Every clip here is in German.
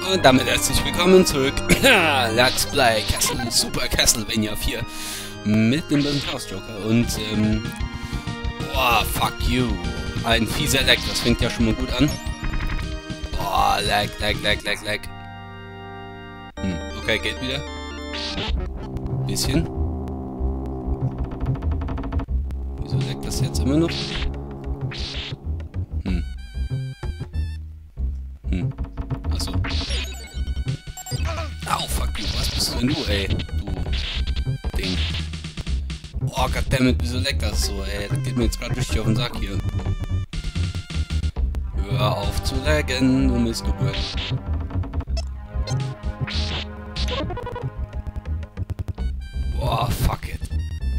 Und damit herzlich willkommen zurück. Let's Play Super Castlevania 4 mit dem bösen Chaos Joker. Und, boah, fuck you. Ein fieser Lag, das fängt ja schon mal gut an. Boah, Lag. Okay, geht wieder. Bisschen. Wieso laggt das jetzt immer noch? Achso. Au, fuck you, was bist du denn du, ey? Du Ding. Oh, goddammit, wieso leckt das so, ey? Das geht mir jetzt gerade richtig auf den Sack hier. Hör auf zu laggen, du Missgeburt. Boah, fuck it.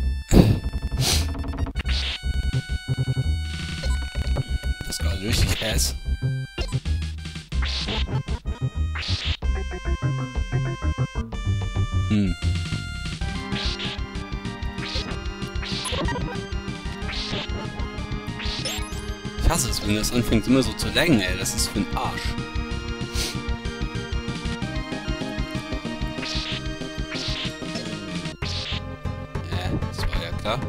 Das ist gerade richtig ass. Ich hasse es, wenn das anfängt immer so zu laggen, ey. Das ist für ein Arsch. Das war ja klar.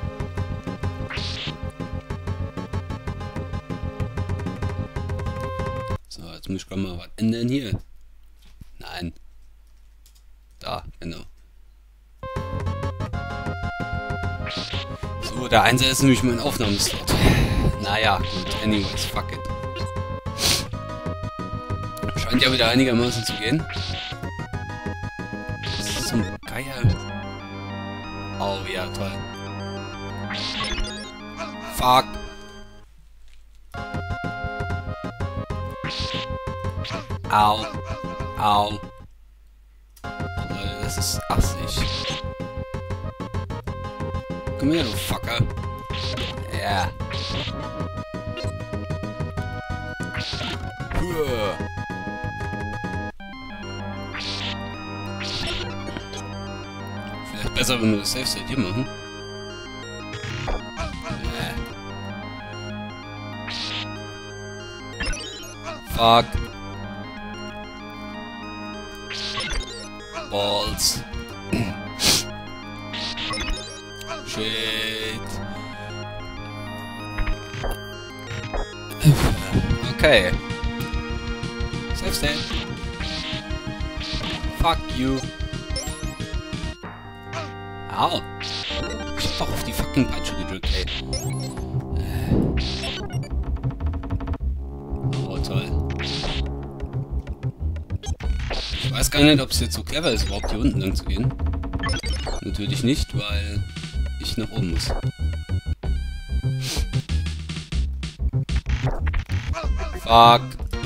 So, jetzt muss ich gerade mal was ändern hier. Nein. Da, genau. So, der Einser ist nämlich mein Aufnahmeslot. Naja, gut, anyways, fuck it. Scheint ja wieder einigermaßen zu gehen. Das ist so ein Geier. Oh ja, toll. Fuck. Au. Au. Das ist assig. Komm her, du Fucker. Ja. Vielleicht besser, wenn wir das Safe State hier machen. Fuck. Balls. Shit. Okay. Safe State. Fuck you. Au. Ich hab doch auf die fucking Peitsche gedrückt, ey. Oh, toll. Ich weiß gar nicht, ob es jetzt so clever ist, überhaupt hier unten lang zu gehen. Natürlich nicht, weil ich nach oben muss. Fuck.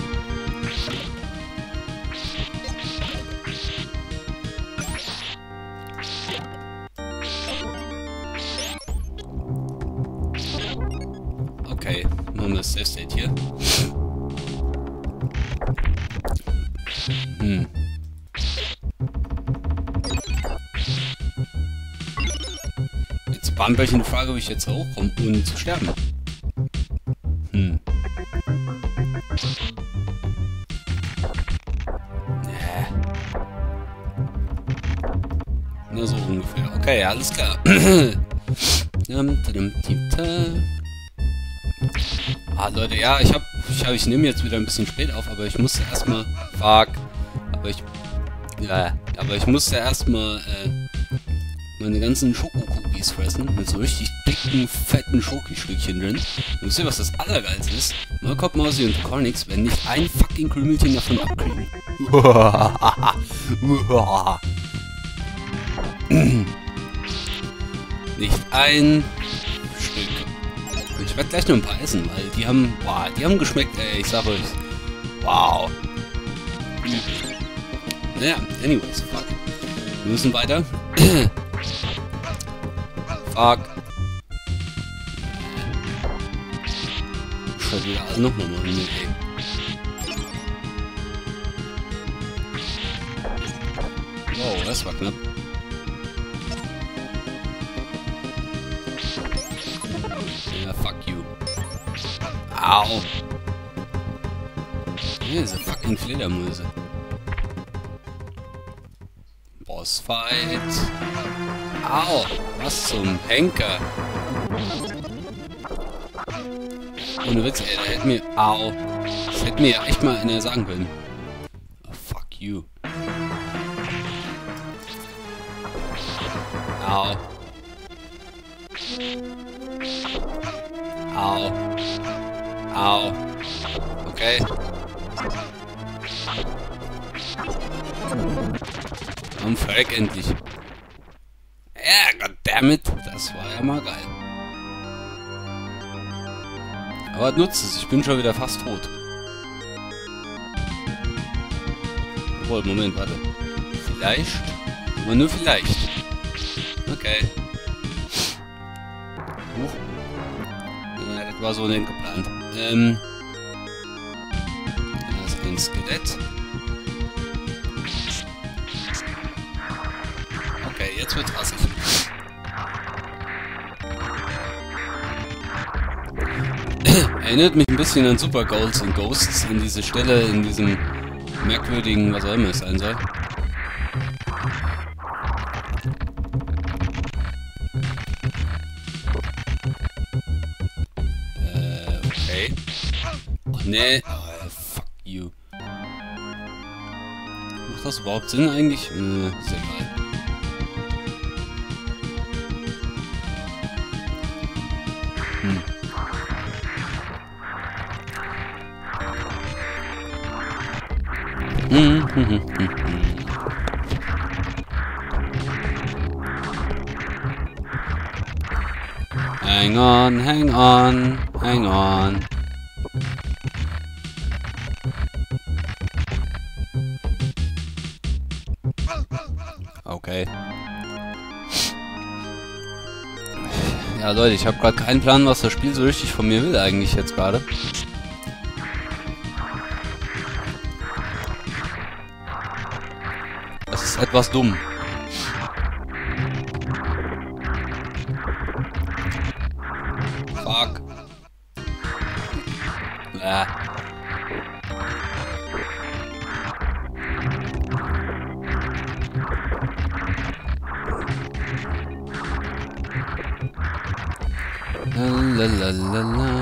Okay, machen wir das Safe State hier. Jetzt beantworte ich eine Frage, ob ich jetzt hochkomme, ohne zu sterben. Na, so ungefähr. Okay, alles klar. Ah, Leute, ja, ich nehme jetzt wieder ein bisschen spät auf, aber ich musste erstmal... Fuck. Aber ich musste erstmal, meine ganzen Schokokubis fressen, mit so richtig dicken, fetten Schokostückchen drin. Und wisst ihr, was das Allergeilste ist? Molkop, Mausi und Cornix werden nicht ein fucking Krümelchen davon abkriegen. Nicht ein Stück. Und ich werde gleich noch ein paar essen, weil die haben, boah, die haben geschmeckt, ey, ich sag euch. Wow. Naja, anyways, fuck. Wir müssen weiter. Fuck. Ich wollte wieder alles nochmal machen, ey. Wow, das war knapp. Ja, fuck you. Au. Diese fucking Fledermäuse. Bossfight. Au, was zum Henker. Ohne Witz, ey, der hätte mir... Au. Das hätte mir ja echt mal einer sagen können. Oh, fuck you. Au. Au. Au. Okay. Am Freck endlich. Ja, goddammit. Das war ja mal geil. Aber nutzt es, ich bin schon wieder fast tot. Obwohl, Moment, warte. Vielleicht? Aber nur vielleicht. Okay. Huch. Ja, das war so nicht geplant. Da ist ein Skelett. Okay, jetzt wird rassig. Erinnert mich ein bisschen an Super Ghouls and Ghosts, an diese Stelle in diesem merkwürdigen, was auch immer es sein soll. Okay. Oh, nee. Oh, fuck you. Macht das überhaupt Sinn eigentlich? Ist egal. Hang on, hang on, hang on. Okay. Ja, Leute, ich habe gerade keinen Plan, was das Spiel so richtig von mir will eigentlich jetzt gerade. Das ist etwas dumm. Fuck. Lalalala.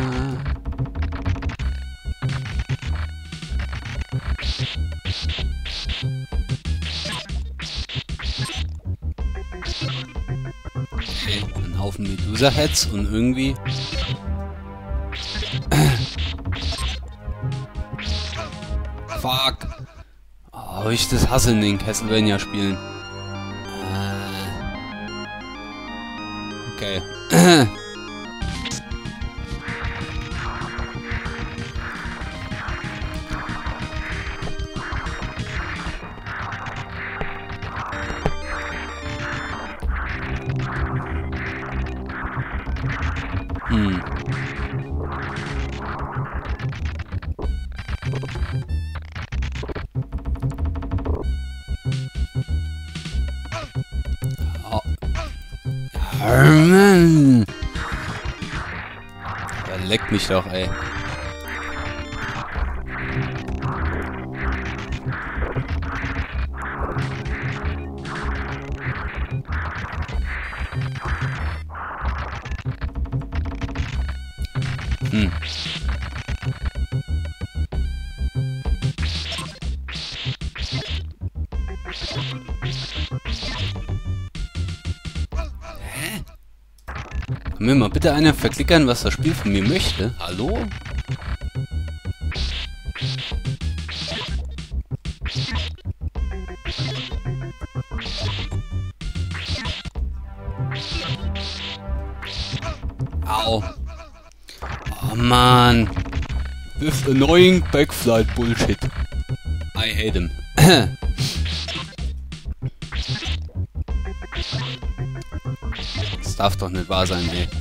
Okay, ein Haufen Medusa-Heads und irgendwie... Fuck. Oh, ich das hasse in den Castlevania-Spielen. Okay. Leckt mich doch, ey. Kann mir mal bitte einer verklickern, was das Spiel von mir möchte? Hallo? Au. Oh Mann. This annoying backflight bullshit. I hate him. Das darf doch nicht wahr sein, ey.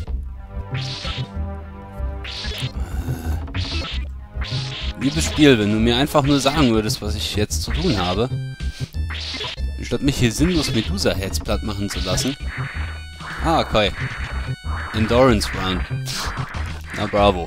Liebes Spiel, wenn du mir einfach nur sagen würdest, was ich jetzt zu tun habe, statt mich hier sinnlos Medusa-Heads platt machen zu lassen. Ah, okay. Endurance Run. Na bravo.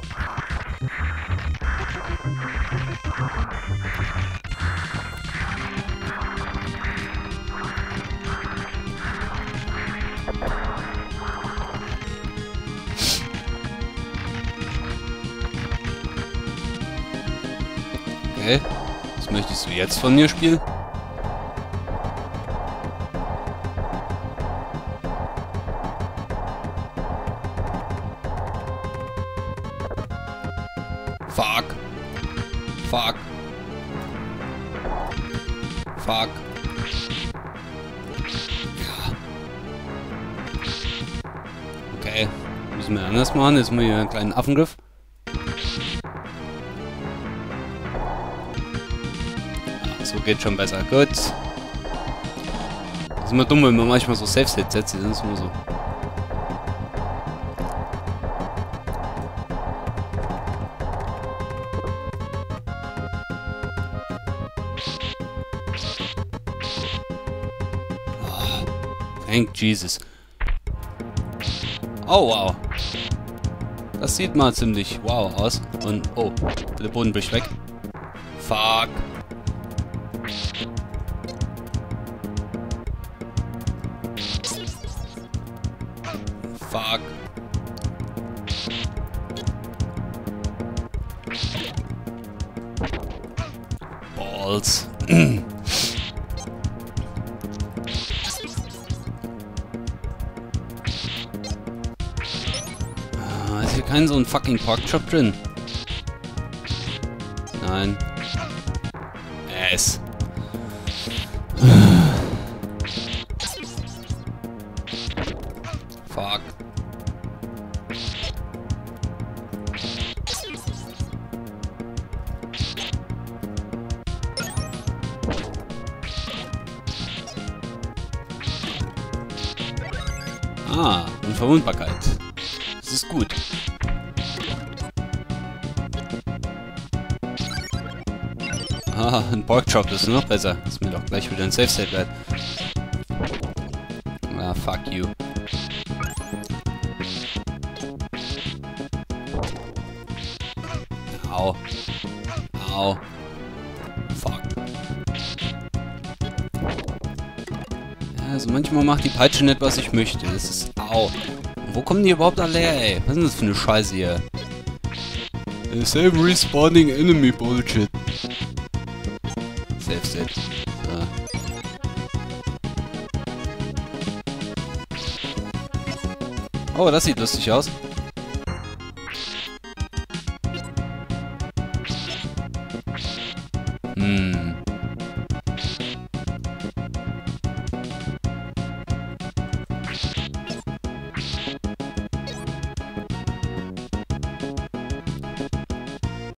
Okay. Was möchtest du jetzt von mir spielen? Fuck. Fuck. Fuck. Ja. Okay. Müssen wir anders machen. Jetzt mal hier einen kleinen Affengriff. Ja, so geht schon besser. Gut. Das ist immer dumm, wenn man manchmal so Safe-State setzt. Die sind es immer so. Thank Jesus. Oh, wow. Das sieht mal ziemlich wow aus. Und, oh, der Boden bricht weg. Fuck. Fuck. Balls. Ist hier kein so ein fucking Porkchop drin? Nein. Es. Fuck. Ah, Unverwundbarkeit. Das ist gut. Ah, ein Porkchop ist noch besser. Ist mir doch gleich wieder ein Safe-State wert. Ah, fuck you. Au. Au. Fuck. Ja, also manchmal macht die Peitsche nicht, was ich möchte. Das ist... Au. Wo kommen die überhaupt alle her, ey? Was ist denn das für eine Scheiße hier? Same respawning enemy Bullshit. Safe State. Ja. Oh, das sieht lustig aus.